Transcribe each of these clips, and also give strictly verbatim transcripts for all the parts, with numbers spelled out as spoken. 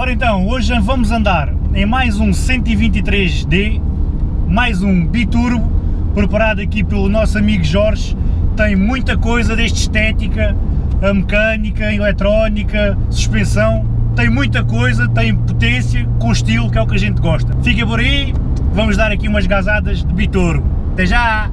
Ora então, hoje vamos andar em mais um cento e vinte e três D, mais um biturbo, preparado aqui pelo nosso amigo Jorge. Tem muita coisa desde estética, a mecânica, a eletrónica, suspensão, tem muita coisa, tem potência, com estilo, que é o que a gente gosta. Fica por aí, vamos dar aqui umas gazadas de biturbo. Até já!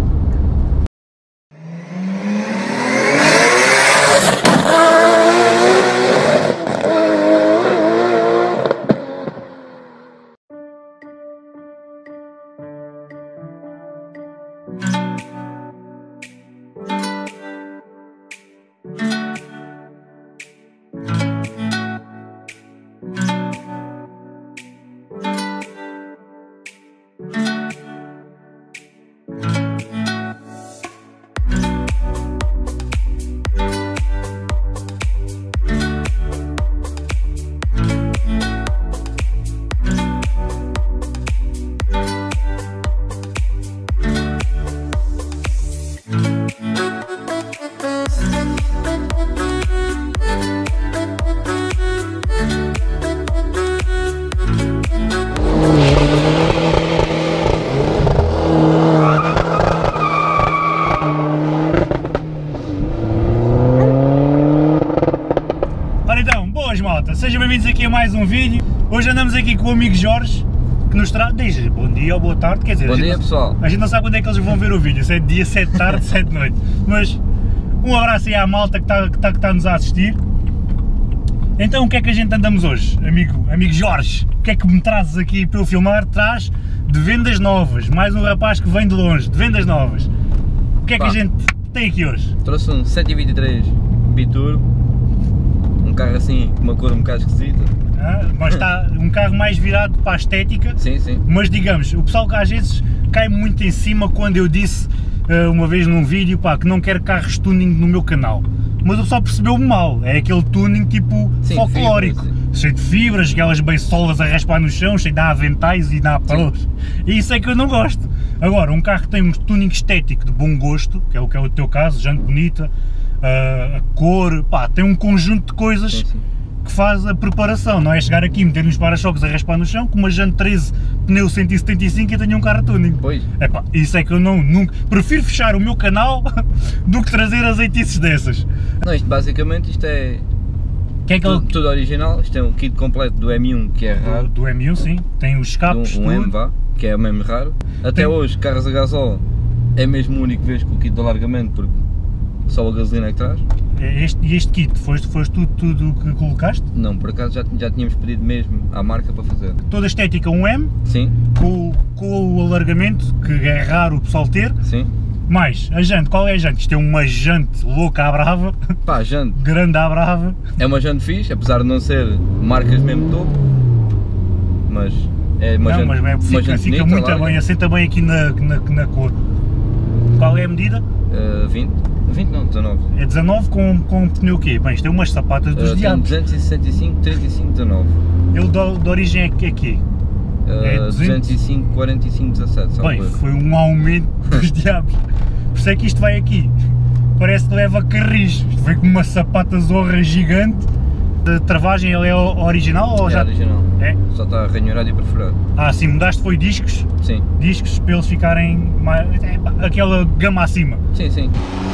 Sejam bem-vindos aqui a mais um vídeo. Hoje andamos aqui com o amigo Jorge, que nos traz... Diz bom dia ou boa tarde, quer dizer... Bom dia, não... pessoal. A gente não sabe quando é que eles vão ver o vídeo, se é de dia, se é de tarde, se é de noite. Mas um abraço aí à malta que está que tá, que tá nos a assistir. Então o que é que a gente andamos hoje, amigo, amigo Jorge? O que é que me trazes aqui para eu filmar? Traz de vendas novas, mais um rapaz que vem de longe, de vendas novas. O que é Pá. que a gente tem aqui hoje? Trouxe um cento e vinte e três biturbo, um carro assim, com uma cor um bocado esquisita. Ah, mas está um carro mais virado para a estética. Sim, sim. Mas digamos, o pessoal que às vezes cai muito em cima quando eu disse uh, uma vez num vídeo, pá, que não quero carros tuning no meu canal. Mas o pessoal percebeu-me mal, é aquele tuning tipo sim, folclórico, fibra, cheio de fibras, aquelas beisolas a raspar no chão, cheio de aventais e de apelos. E isso é que eu não gosto. Agora, um carro que tem um tuning estético de bom gosto, que é o que é o teu caso, jante bonita, uh, a cor, pá, tem um conjunto de coisas sim, sim. que faz a preparação, não é chegar aqui, meter uns para-choques a raspar no chão, com uma jante treze, pneu cento e setenta e cinco e tenho um carro tuning. Pois. Epá, isso é que eu não, nunca, prefiro fechar o meu canal do que trazer azeitices dessas. Não, isto basicamente, isto é, que é que tudo, ele... tudo original, isto é um kit completo do M um, que é raro. Do, do M um, sim, tem os escapes, um, um M, vá, que é mesmo raro. Até tem... hoje, carros a gasóleo é mesmo o único vez com o kit de alargamento, porque só a gasolina é que traz. Este, e este kit, foste, foste tudo, tudo que colocaste? Não, por acaso já, já tínhamos pedido mesmo à marca para fazer. Toda a estética um M? Sim. Com, com o alargamento, que é raro o pessoal ter? Sim. Mais, a jante, qual é a jante? Isto é uma jante louca à brava. Pá, jante. Grande à brava. É uma jante fixe, apesar de não ser marcas mesmo topo, mas é uma não, jante, mas é, fica, uma jante fica bonita, muito larga. bem, assenta bem aqui na, na, na cor. Qual é a medida? Uh, vinte. vinte não, dezanove. É dezanove com, com pneu quê? Bem, isto é umas sapatas dos uh, diabos. duzentos e sessenta e cinco, trinta e cinco, dezanove. Ele de, de origem é aqui? Uh, é duzentos e cinco, quarenta e cinco, dezassete. Bem, foi um aumento dos diabos. Por isso é que isto vai aqui. Parece que leva carris. Isto veio com uma sapata zorra gigante. De travagem ele é original ou é já? Original. É? Só está ranhurado e perfurado. Ah, sim, mudaste foi discos? Sim. Discos para eles ficarem mais, é, aquela gama acima. Sim, sim.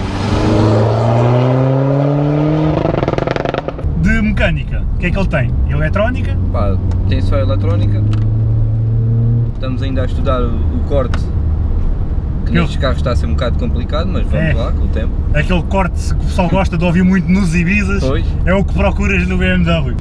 De mecânica, o que é que ele tem? Eletrónica? Pá, tem só eletrónica. Estamos ainda a estudar o, o corte, que eu... nestes carros está a ser um bocado complicado, mas vamos é. lá com o tempo. Aquele corte que o pessoal gosta de ouvir muito nos Ibizas, pois. É o que procuras no B M W.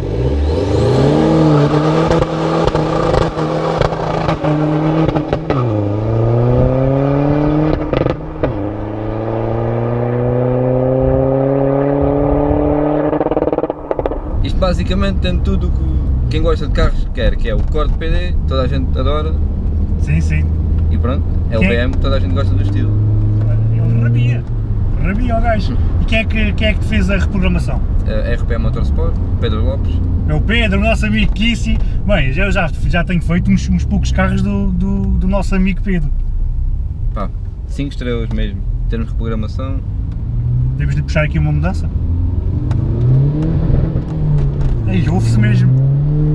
Isto basicamente tem tudo o que quem gosta de carros quer, que é o corte P D, toda a gente adora. Sim, sim. E pronto, é o B M, toda a gente gosta do estilo. Ele rabia, rabia o gajo. E quem é que, quem é que fez a reprogramação? Uh, R P Motorsport, Pedro Lopes. É o Pedro, o nosso amigo Kissi. Bem, eu já, já tenho feito uns, uns poucos carros do, do, do nosso amigo Pedro. Pá, cinco estrelas mesmo, em termos de reprogramação. Temos de puxar aqui uma mudança. Aí, ouve-se mesmo.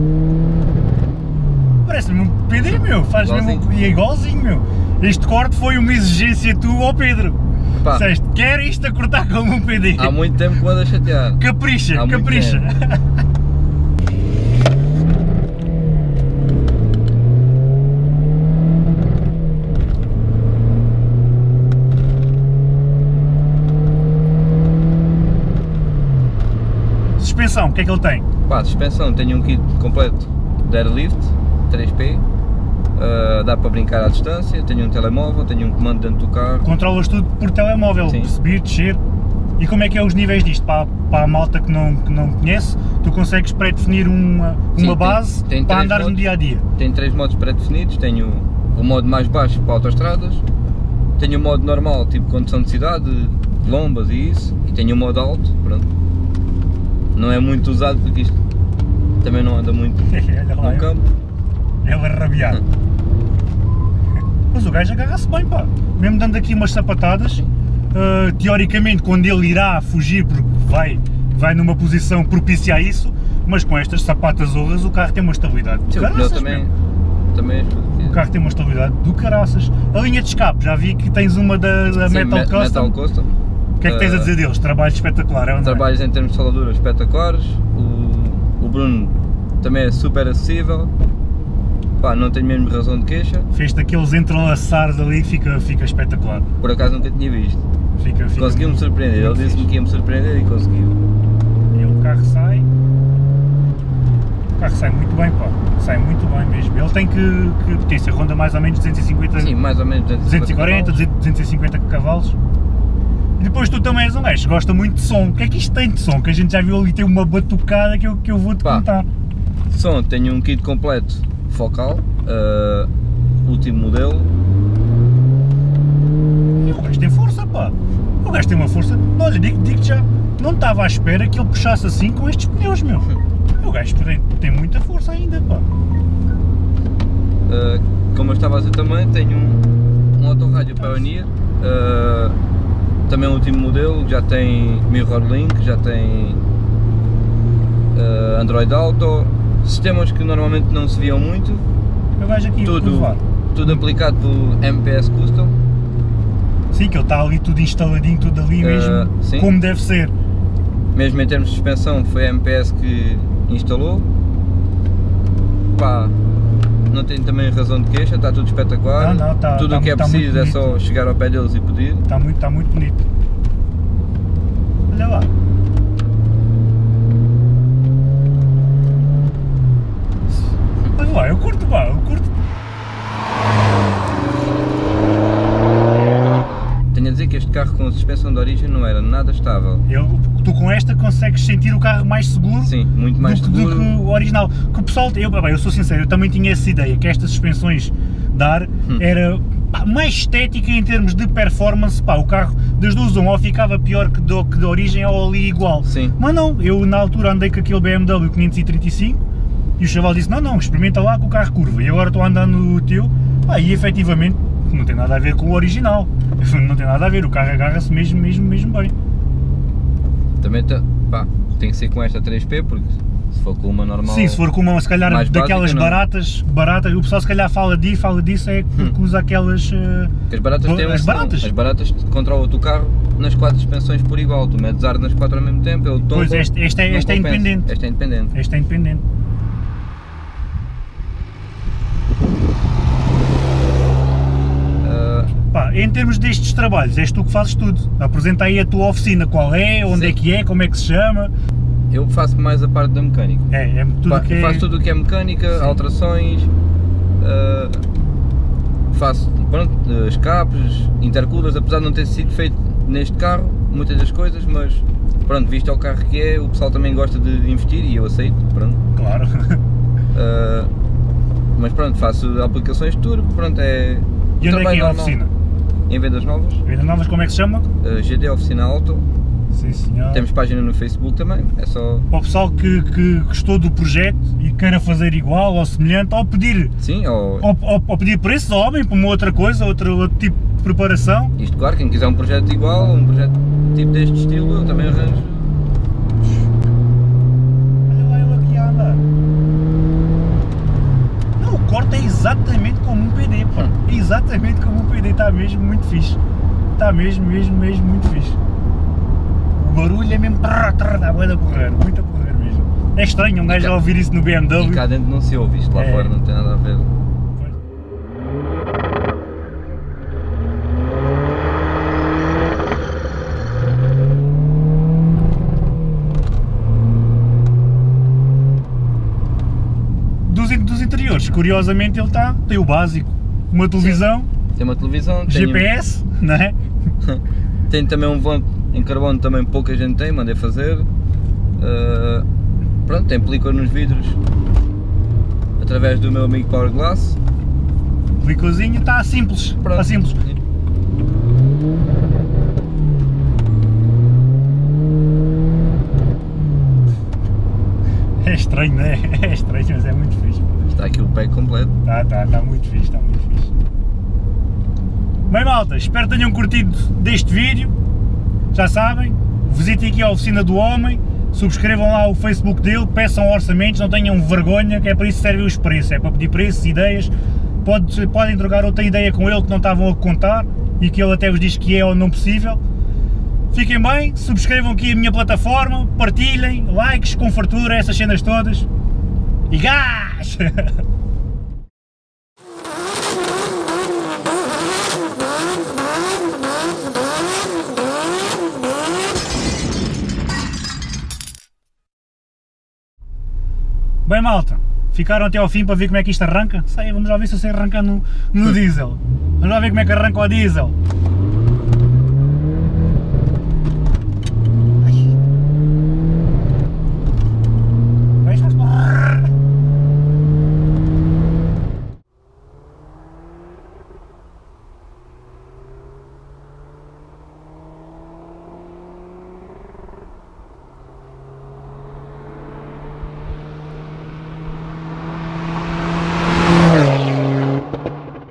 parece mesmo um P D, meu, faz igualzinho. mesmo, e é igualzinho, meu. Este corte foi uma exigência tua ao Pedro. Pá, disseste, quer isto a cortar como um P D. Há muito tempo que ando a chatear. Capricha, há capricha. Suspensão, o que é que ele tem? Pá, suspensão, tenho um kit completo de airlift, três P, uh, dá para brincar à distância, tenho um telemóvel, tenho um comando dentro do carro. Controlas tudo por telemóvel, Sim. subir, descer. E como é que é os níveis disto? Para, para a malta que não, que não conhece, tu consegues pré-definir uma, uma Sim, base tem, tem para andares modos, no dia a dia? Tenho três modos pré-definidos, tenho o modo mais baixo para autoestradas, tenho o modo normal, tipo condução de cidade, de lombas e isso, e tenho o modo alto, pronto. Não é muito usado porque isto também não anda muito no campo. Ele é rabiado. Mas o gajo agarra-se bem, pá. Mesmo dando aqui umas sapatadas, uh, teoricamente quando ele irá fugir, porque vai, vai numa posição propícia a isso, mas com estas sapatas orras o carro tem uma estabilidade do Sim, caraças, também, também é o carro tem uma estabilidade do caraças. A linha de escape, já vi que tens uma da, da Sim, Metal, me, Custom. Metal Custom. O que é que tens a dizer deles? Trabalho espetacular, é ou não é? Trabalhos em termos de soldadura espetaculares, o, o Bruno também é super acessível, pá, não tenho mesmo razão de queixa. Fez-te aqueles entrelaçares ali, fica, fica espetacular. Por acaso nunca tinha visto. Fica, fica Conseguiu-me surpreender, ele disse-me que ia-me surpreender e conseguiu. E o carro sai, o carro sai muito bem, pá, sai muito bem mesmo. Ele tem que, que potência, ronda mais ou menos duzentos e cinquenta, Sim, mais ou menos duzentos e quarenta, duzentos e cinquenta cavalos. E depois tu também és um gajo que gosta muito de som. O que é que isto tem de som? Que a gente já viu ali, tem uma batucada que eu, que eu vou-te contar. Som, tenho um kit completo focal, uh, último modelo. E o gajo tem força, pá. O gajo tem uma força. Olha, digo-te digo já, não estava à espera que ele puxasse assim com estes pneus, meu. O gajo tem, tem muita força ainda, pá. Uh, como eu estava a dizer também, tenho um, um autorrádio Pioneer. Uh, Também o último modelo, já tem Mirror Link, já tem uh, Android Auto, sistemas que normalmente não se viam muito, Eu vejo aqui tudo, tudo aplicado pelo M P S Custom. Sim, que ele está ali tudo instaladinho, tudo ali mesmo, uh, como deve ser. Mesmo em termos de suspensão foi a M P S que instalou. Pá, não tenho também razão de queixa, está tudo espetacular. Não, não, tá, tudo o tá, que é tá preciso é só chegar ao pé deles e pedir. Está muito, está muito bonito. Olha lá. Olha lá, eu curto, pá, eu curto. Tenho a dizer que este carro com a suspensão de origem não era nada estável. Eu, tu com esta consegues sentir o carro mais seguro. Sim, muito mais do, seguro. do que o original. Que o pessoal, eu, bem, eu sou sincero, eu também tinha essa ideia, que estas suspensões da A R hum. era pá, mais estética em termos de performance, pá, o carro das duas um ou ficava pior que do que da origem ou ali igual. Sim. Mas não, eu na altura andei com aquele B M W quinhentos e trinta e cinco e o chaval disse, não, não, experimenta lá com o carro curva, e agora estou andando no teu, pá, e efetivamente não tem nada a ver com o original, não tem nada a ver, o carro agarra-se mesmo, mesmo, mesmo bem. Também tá, pá, tem que ser com esta três P, porque se for com uma normal... Sim, se for com uma, se calhar, daquelas básica, baratas, baratas, o pessoal se calhar fala disso, fala disso, é porque hum. usa aquelas... Uh, as baratas têm as baratas. As baratas controlam o teu carro nas quatro suspensões por igual, tu metes ar nas quatro ao mesmo tempo, eu tombo, pois, este, este, é, este é independente. Este é independente. Este é independente. Pá, em termos destes trabalhos, és tu que fazes tudo. Apresenta aí a tua oficina, qual é, onde Sim. é que é, como é que se chama. Eu faço mais a parte da mecânica. É, é tudo Fa que é... Faço tudo o que é mecânica, Sim. alterações, uh, faço pronto, escapes, intercoolers, apesar de não ter sido feito neste carro, muitas das coisas, mas pronto, visto é o carro que é, o pessoal também gosta de investir e eu aceito, pronto. Claro. Uh, mas pronto, faço aplicações de tudo, pronto, é... E onde é que é a oficina? Em Vendas Novas. Vendas Novas, como é que se chama? Uh, G D Oficina Auto. Sim, senhor. Temos página no Facebook também, é só... Para o pessoal que, que gostou do projeto e queira fazer igual ou semelhante, ou pedir... Sim, ou... Ou, ou, ou pedir preços ao homem para uma outra coisa, outro, outro tipo de preparação. Isto, claro, quem quiser um projeto igual, um projeto tipo deste estilo, eu também arranjo. Olha lá ele aqui a andar. Não, o porta é exatamente como um P D, pá. É exatamente como um P D, está mesmo muito fixe. Está mesmo, mesmo, mesmo muito fixe. O barulho é mesmo trrr, trrr, dá bué a correr, muito a correr mesmo. É estranho um gajo a ouvir isso no B M W. E cá dentro não se ouve, isto lá é. Fora não tem nada a ver. Dos, dos interiores, curiosamente ele está, tem o básico, uma televisão, sim, tem uma televisão, G P S, tem um... não é? Tem também um volante em carbono, também pouca gente tem, mandei fazer. Uh, pronto, tem película nos vidros através do meu amigo Power Glass. Películazinha, está simples, está simples. É estranho, não é? É estranho, mas é muito fixe. Está aqui o pack completo. Está, está, está muito fixe, está muito fixe. Bem malta, espero que tenham curtido deste vídeo. Já sabem, visitem aqui a Oficina do Homem, subscrevam lá o Facebook dele, peçam orçamentos, não tenham vergonha, que é para isso que servem os preços, é para pedir preços, ideias. Pode, podem trocar outra ideia com ele que não estavam a contar e que ele até vos diz que é ou não possível. Fiquem bem, subscrevam aqui a minha plataforma, partilhem, likes, com fartura, essas cenas todas. E gás! Bem malta, ficaram até ao fim para ver como é que isto arranca? Sei, vamos lá ver se eu sei arrancar no, no diesel. Vamos lá ver como é que arranca o diesel.